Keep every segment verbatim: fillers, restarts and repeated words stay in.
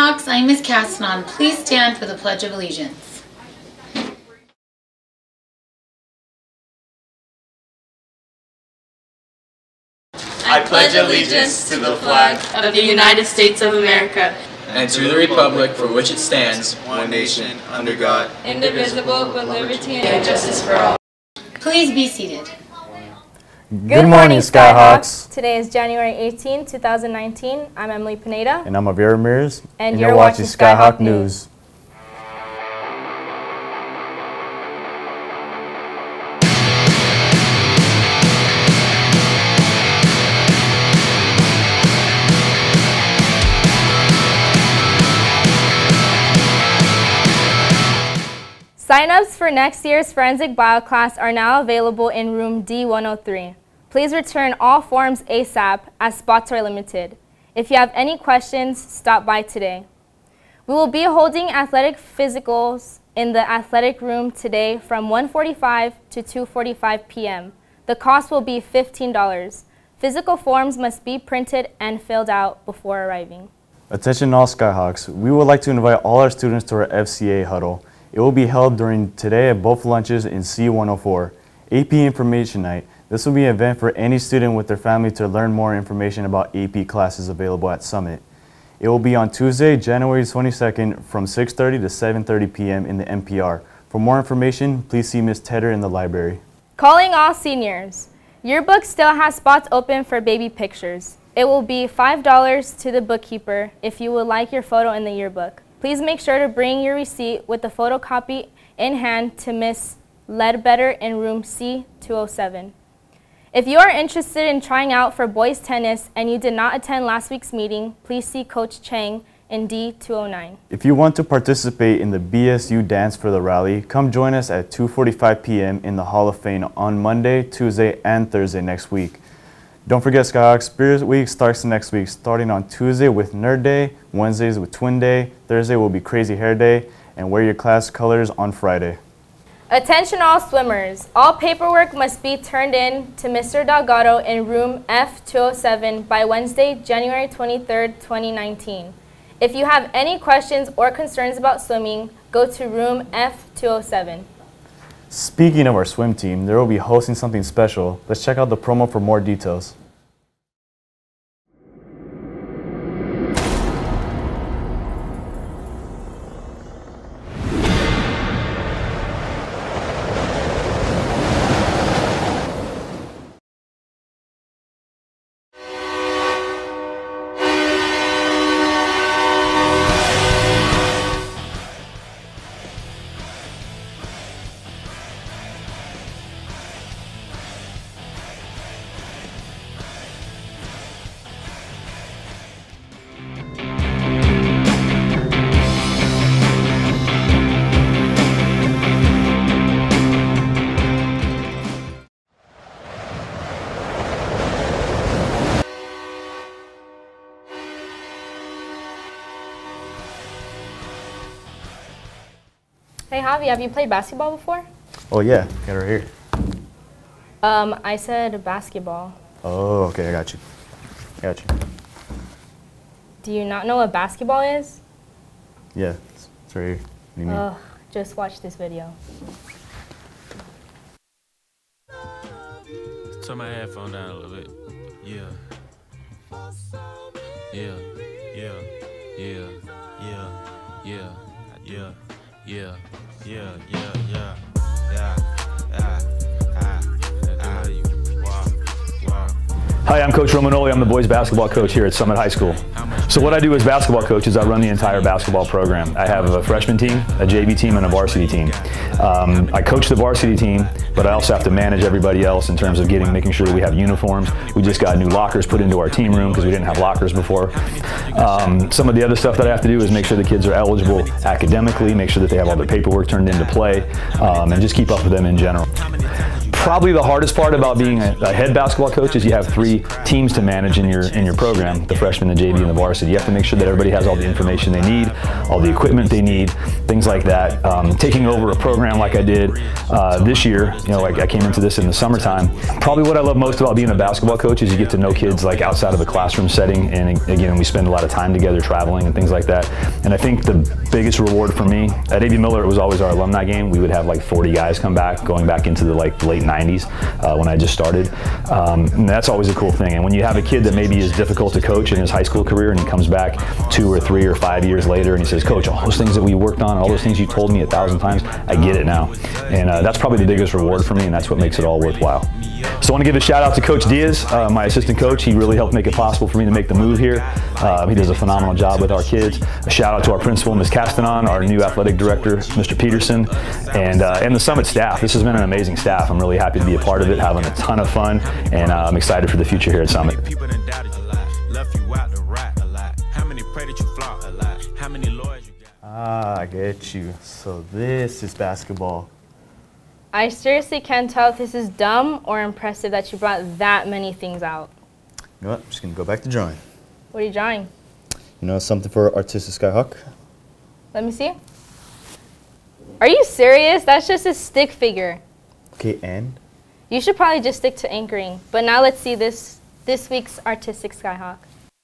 Skyhawks, I'm Miz Castanon. Please stand for the Pledge of Allegiance. I pledge allegiance to the flag of the United States of America and to the republic for which it stands, one nation, under God, indivisible, with liberty and justice for all. Please be seated. Good, Good morning, Skyhawks. Today is January eighteenth, two thousand nineteen. I'm Emily Pineda. And I'm Javier Ramirez. And, and you're, you're watching, watching Skyhawk, Skyhawk News. News. Sign-ups for next year's Forensic Bio class are now available in room D one oh three. Please return all forms ASAP as spots are limited. If you have any questions, stop by today. We will be holding athletic physicals in the athletic room today from one forty-five to two forty-five p m The cost will be fifteen dollars. Physical forms must be printed and filled out before arriving. Attention all Skyhawks, we would like to invite all our students to our F C A huddle. It will be held during today at both lunches in C one oh four. A P Information Night. This will be an event for any student with their family to learn more information about A P classes available at Summit. It will be on Tuesday, January twenty-second from six thirty to seven thirty p m in the M P R. For more information, please see Miz Tedder in the library. Calling all seniors. Yearbook still has spots open for baby pictures. It will be five dollars to the bookkeeper if you would like your photo in the yearbook. Please make sure to bring your receipt with the photocopy in hand to Miz Ledbetter in room C two oh seven. If you are interested in trying out for boys tennis and you did not attend last week's meeting, please see Coach Chang in D two oh nine. If you want to participate in the B S U Dance for the Rally, come join us at two forty-five p m in the Hall of Fame on Monday, Tuesday, and Thursday next week. Don't forget, Skyhawk Spirit Week starts next week, starting on Tuesday with Nerd Day, Wednesdays with Twin Day, Thursday will be Crazy Hair Day, and wear your class colors on Friday. Attention all swimmers. All paperwork must be turned in to Mister Delgado in room F two oh seven by Wednesday, January twenty-third, twenty nineteen. If you have any questions or concerns about swimming, go to room F two oh seven. Speaking of our swim team, they will be hosting something special. Let's check out the promo for more details. Hey Javi, have you played basketball before? Oh yeah, got it right here. Um, I said basketball. Oh, okay, I got you. I got you. Do you not know what basketball is? Yeah, it's, it's right here. What do you mean? Ugh, just watch this video. Turn my headphone down a little bit. Yeah. Yeah. Yeah. Yeah. Yeah. Yeah. Yeah. Yeah, yeah, yeah, yeah, yeah, yeah, ah, ah, you, wow, wow. Hi, I'm Coach Romanoli. I'm the boys basketball coach here at Summit High School. So what I do as basketball coach is I run the entire basketball program. I have a freshman team, a J V team, and a varsity team. Um, I coach the varsity team, but I also have to manage everybody else in terms of getting, making sure that we have uniforms. We just got new lockers put into our team room because we didn't have lockers before. Um, some of the other stuff that I have to do is make sure the kids are eligible academically, make sure that they have all their paperwork turned into play, um, and just keep up with them in general. Probably the hardest part about being a, a head basketball coach is you have three teams to manage in your in your program, the freshman, the J V, and the varsity. You have to make sure that everybody has all the information they need, all the equipment they need, things like that. Um, taking over a program like I did uh, this year, you know, like I came into this in the summertime. Probably what I love most about being a basketball coach is you get to know kids like outside of a classroom setting, and again, we spend a lot of time together traveling and things like that. And I think the biggest reward for me, at A B Miller it was always our alumni game. We would have like forty guys come back, going back into the like late nineties uh, when I just started. Um, and that's always a cool thing. And when you have a kid that maybe is difficult to coach in his high school career and he comes back two or three or five years later and he says, Coach, all those things that we worked on, all those things you told me a thousand times, I get it now. And uh, that's probably the biggest reward for me, and that's what makes it all worthwhile. So I want to give a shout out to Coach Diaz, uh, my assistant coach. He really helped make it possible for me to make the move here. Uh, he does a phenomenal job with our kids. A shout out to our principal, Miz Castanon, our new athletic director, Mister Peterson, and, uh, and the Summit staff. This has been an amazing staff. I'm really happy to be a part of it, having a ton of fun, and uh, I'm excited for the future here at Summit. Ah, I get you. So this is basketball. I seriously can't tell if this is dumb or impressive that you brought that many things out. You know what? I'm just going to go back to drawing. What are you drawing? You know something for artistic SkyHawk? Let me see. Are you serious? That's just a stick figure. Okay, and? You should probably just stick to anchoring. But now let's see this, this week's artistic SkyHawk.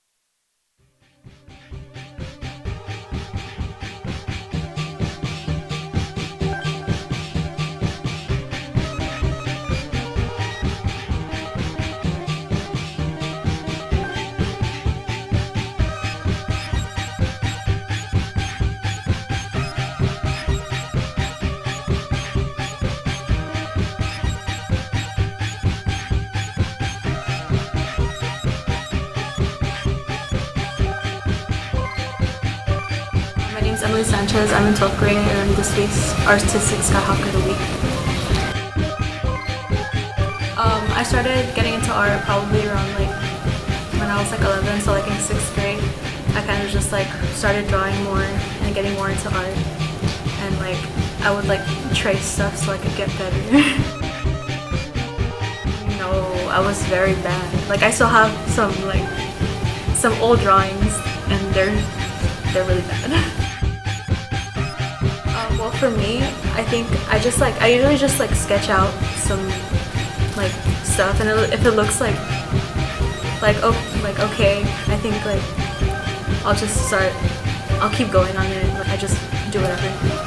Emily Sanchez. I'm in twelfth grade and this week's artistic SkyHawk of the week. Um, I started getting into art probably around like when I was like eleven, so like in sixth grade. I kind of just like started drawing more and getting more into art, and like I would like trace stuff so I could get better. No, I was very bad. Like I still have some like some old drawings and they're they're really bad. Well, for me, I think I just like, I usually just like sketch out some like stuff, and it, if it looks like, like, oh, like, okay, I think like, I'll just start, I'll keep going on it, I just do whatever.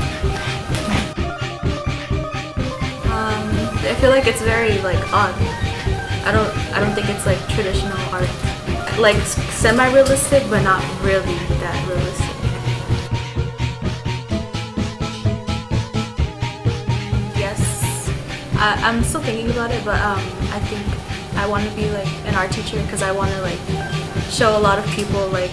Um, I feel like it's very like odd. I don't, I don't think it's like traditional art. Like semi-realistic, but not really that realistic. I, I'm still thinking about it, but um, I think I want to be like an art teacher because I want to like show a lot of people like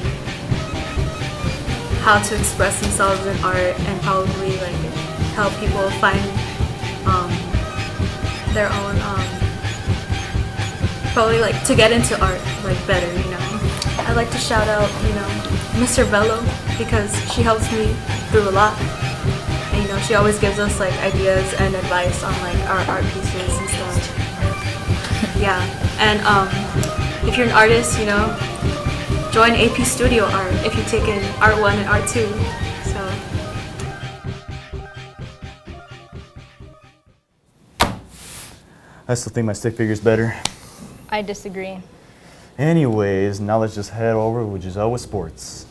how to express themselves in art and probably like help people find um, their own um, probably like to get into art like better, you know. I'd like to shout out, you know, Mister Bello because she helps me through a lot. And, you know, she always gives us like ideas and advice on like our art pieces and stuff. Yeah, and um, if you're an artist, you know, join A P Studio Art if you've taken Art one and Art two. So. I still think my stick figure's better. I disagree. Anyways, now let's just head over with Giselle with sports.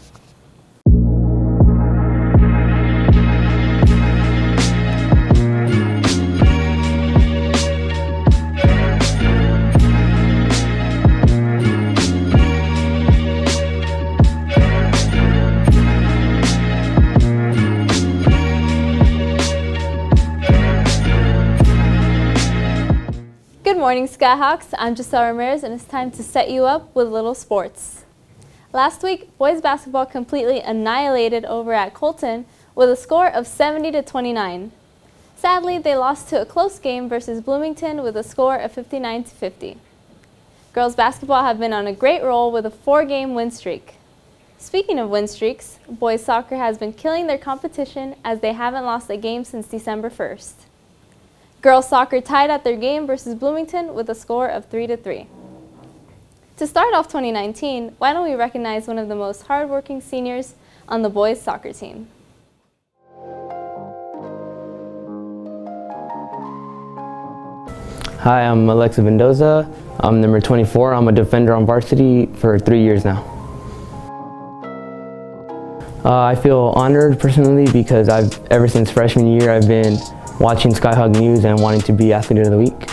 Good morning, SkyHawks. I'm Giselle Ramirez, and it's time to set you up with a little sports. Last week, boys basketball completely annihilated over at Colton with a score of seventy to twenty-nine. Sadly, they lost to a close game versus Bloomington with a score of fifty-nine to fifty. Girls basketball have been on a great roll with a four-game win streak. Speaking of win streaks, boys soccer has been killing their competition as they haven't lost a game since December first. Girls soccer tied at their game versus Bloomington with a score of three to three. To start off twenty nineteen, why don't we recognize one of the most hardworking seniors on the boys soccer team. Hi, I'm Alexa Mendoza. I'm number twenty-four. I'm a defender on varsity for three years now. Uh, I feel honored personally because I've, ever since freshman year, I've been watching SkyHawk News and wanting to be Athlete of the Week.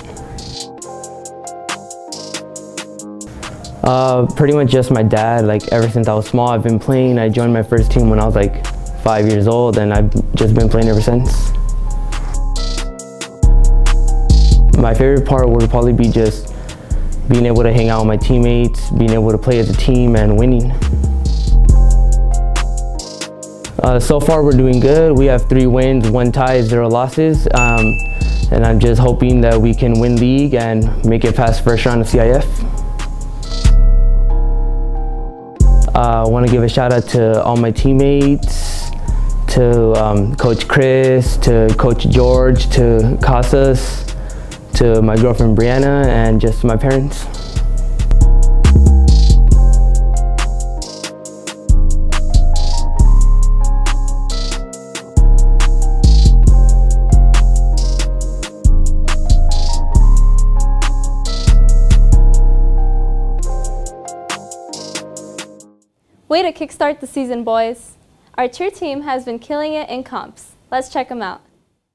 Uh, pretty much just my dad. Like ever since I was small, I've been playing. I joined my first team when I was like five years old, and I've just been playing ever since. My favorite part would probably be just being able to hang out with my teammates, being able to play as a team, and winning. Uh, so far we're doing good. We have three wins, one tie, zero losses. Um, and I'm just hoping that we can win league and make it past first round of C I F. Uh, I want to give a shout out to all my teammates, to um, Coach Chris, to Coach George, to Casas, to my girlfriend Brianna, and just my parents. Way to kickstart the season, boys. Our cheer team has been killing it in comps. Let's check them out.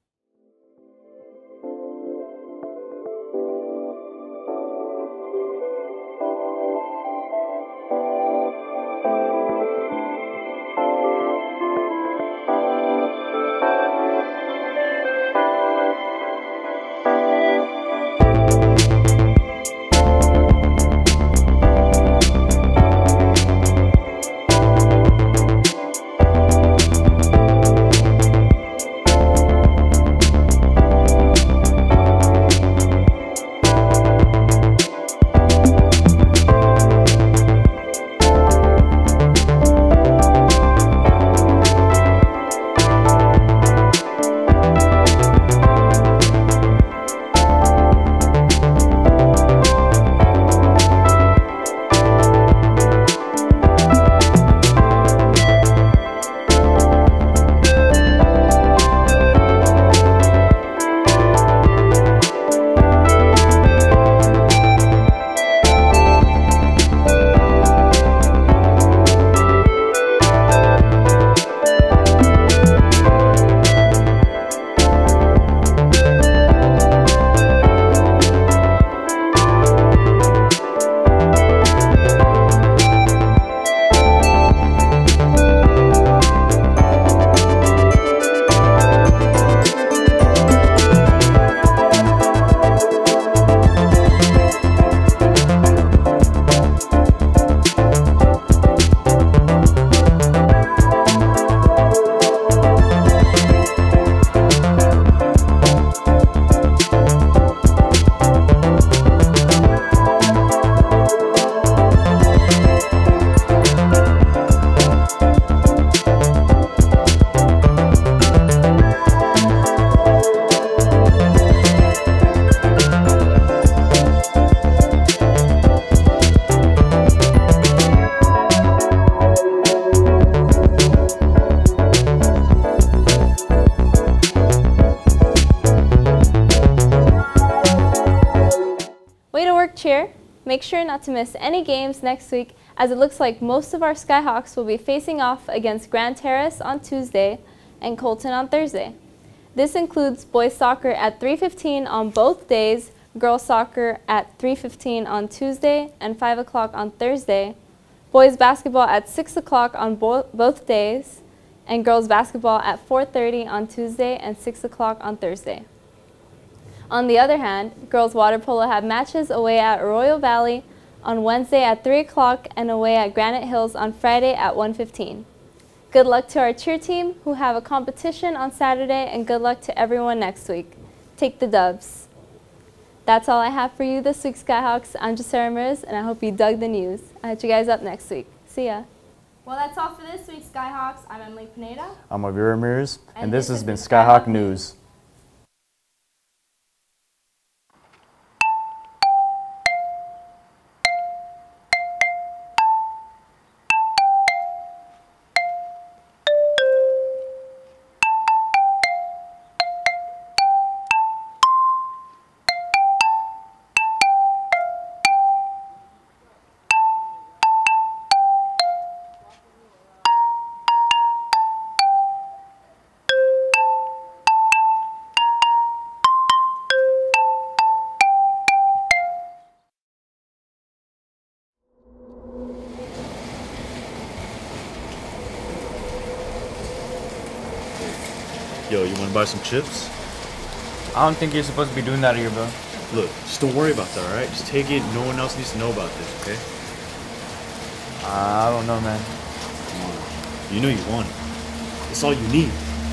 Cheer. Make sure not to miss any games next week, as it looks like most of our SkyHawks will be facing off against Grand Terrace on Tuesday and Colton on Thursday. This includes boys soccer at three fifteen on both days, girls soccer at three fifteen on Tuesday and five o'clock on Thursday, boys basketball at six o'clock on bo both days, and girls basketball at four thirty on Tuesday and six o'clock on Thursday. On the other hand, girls water polo have matches away at Arroyo Valley on Wednesday at three o'clock and away at Granite Hills on Friday at one fifteen. Good luck to our cheer team who have a competition on Saturday, and good luck to everyone next week. Take the dubs. That's all I have for you this week, SkyHawks. I'm Giselle Ramirez, and I hope you dug the news. I'll hit you guys up next week. See ya. Well, that's all for this week, SkyHawks. I'm Emily Pineda. I'm Javier Ramirez, and, and this, this has been SkyHawk SkyHawk News. Yo, you want to buy some chips? I don't think you're supposed to be doing that here, bro. Look, just don't worry about that, alright? Just take it. No one else needs to know about this, okay? Uh, I don't know, man. Come on. You know you want it. It's all you need.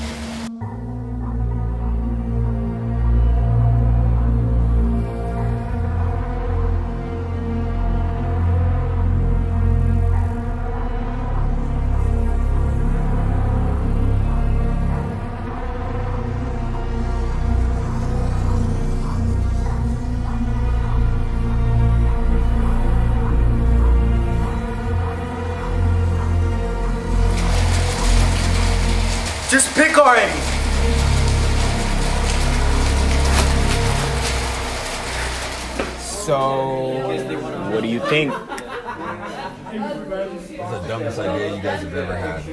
Just pick already! So, what do you think? It's the dumbest idea you guys have ever had.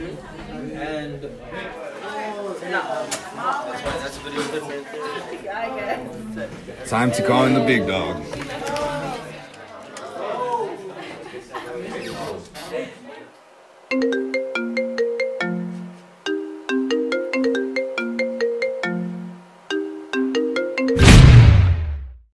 Time to call in the big dog.